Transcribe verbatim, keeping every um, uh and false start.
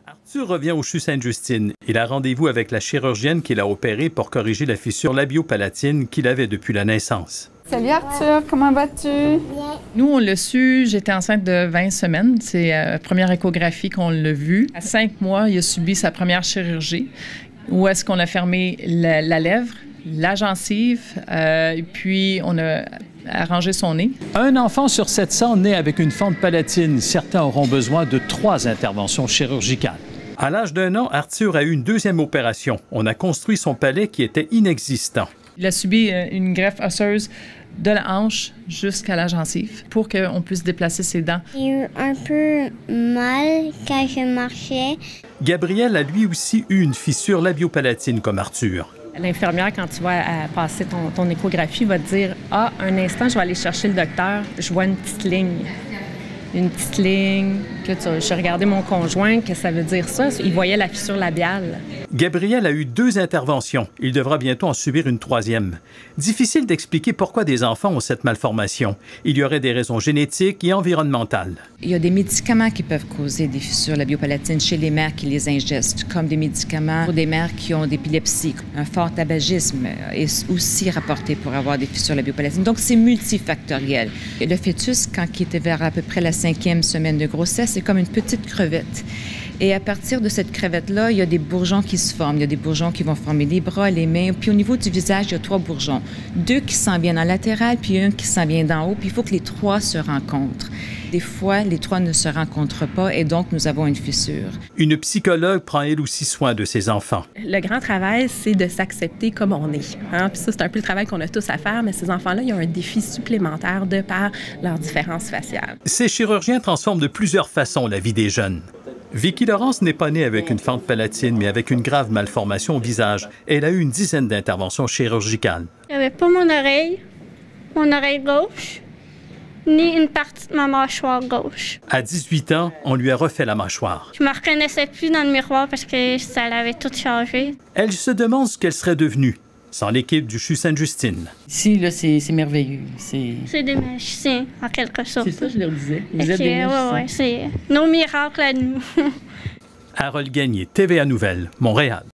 Arthur revient au CHU Sainte-Justine. Il a rendez-vous avec la chirurgienne qui l'a opéré pour corriger la fissure labiopalatine qu'il avait depuis la naissance. Salut Arthur, comment vas-tu? Bien. Nous, on l'a su, j'étais enceinte de vingt semaines. C'est la première échographie qu'on l'a vue. À cinq mois, il a subi sa première chirurgie où est-ce qu'on a fermé la, la lèvre, la gencive, euh, et puis on a arrangé son nez. Un enfant sur sept cents né avec une fente palatine. Certains auront besoin de trois interventions chirurgicales. À l'âge d'un an, Arthur a eu une deuxième opération. On a construit son palais qui était inexistant. Il a subi une greffe osseuse de la hanche jusqu'à la gencive pour qu'on puisse déplacer ses dents. J'ai eu un peu mal quand je marchais. Gabriel a lui aussi eu une fissure labiopalatine comme Arthur. L'infirmière, quand tu vas à passer ton, ton échographie, va te dire « Ah, un instant, je vais aller chercher le docteur. Je vois une petite ligne. » Une petite ligne. Que tu, je regardais mon conjoint, que ça veut dire ça. Il voyait la fissure labiale. Gabriel a eu deux interventions. Il devra bientôt en subir une troisième. Difficile d'expliquer pourquoi des enfants ont cette malformation. Il y aurait des raisons génétiques et environnementales. Il y a des médicaments qui peuvent causer des fissures labiopalatines chez les mères qui les ingestent, comme des médicaments pour des mères qui ont d'épilepsie. Un fort tabagisme est aussi rapporté pour avoir des fissures labiopalatines. Donc, c'est multifactoriel. Le fœtus, quand il était vers à peu près la cinquième semaine de grossesse, c'est comme une petite crevette. Et à partir de cette crevette-là, il y a des bourgeons qui se forment. Il y a des bourgeons qui vont former les bras, les mains. Puis au niveau du visage, il y a trois bourgeons. Deux qui s'en viennent en latéral, puis un qui s'en vient d'en haut. Puis il faut que les trois se rencontrent. Des fois, les trois ne se rencontrent pas et donc nous avons une fissure. Une psychologue prend elle aussi soin de ses enfants. Le grand travail, c'est de s'accepter comme on est. Hein? Puis ça, c'est un peu le travail qu'on a tous à faire, mais ces enfants-là, ils ont un défi supplémentaire de par leurs différences faciales. Ces chirurgiens transforment de plusieurs façons la vie des jeunes. Vicky Laurence n'est pas née avec une fente palatine, mais avec une grave malformation au visage. Elle a eu une dizaine d'interventions chirurgicales. J'avais pas mon oreille, mon oreille gauche, ni une partie de ma mâchoire gauche. À dix-huit ans, on lui a refait la mâchoire. Je me reconnaissais plus dans le miroir parce que ça avait tout changé. Elle se demande ce qu'elle serait devenue sans l'équipe du CHU Sainte-Justine. Ici, là, c'est merveilleux. C'est des magiciens, en quelque sorte. C'est ça, je leur disais. Vous okay, êtes des magiciens. Ouais, ouais, c'est nos miracles à nous. Harold Gagné, T V A Nouvelles, Montréal.